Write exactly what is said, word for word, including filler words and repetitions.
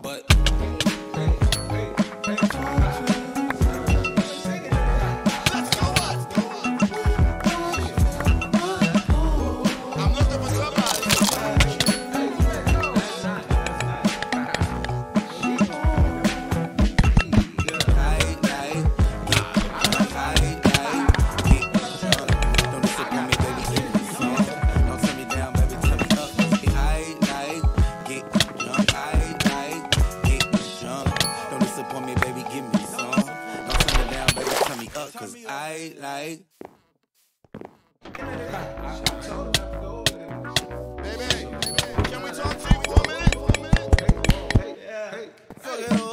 but. Cause I like Baby, can we talk to you for a minute? Hey, hey, hey, hey.